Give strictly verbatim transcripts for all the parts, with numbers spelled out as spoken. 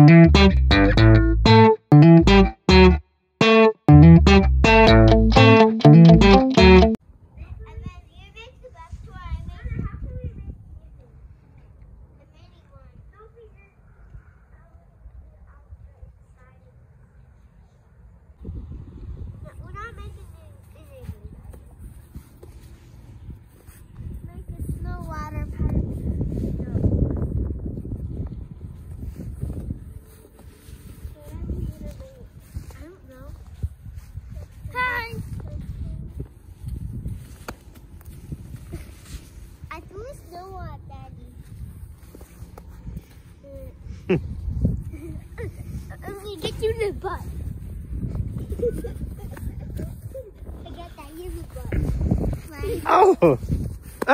I'm gonna get you in the butt. I got that in the butt. Right. Oh! Ah!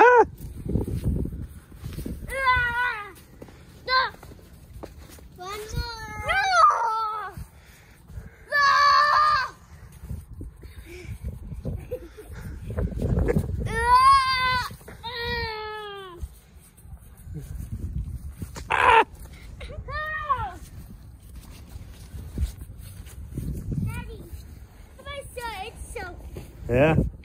Ah! No! One more! No! No! Ah! Daddy, come on, sir, it's so. Yeah?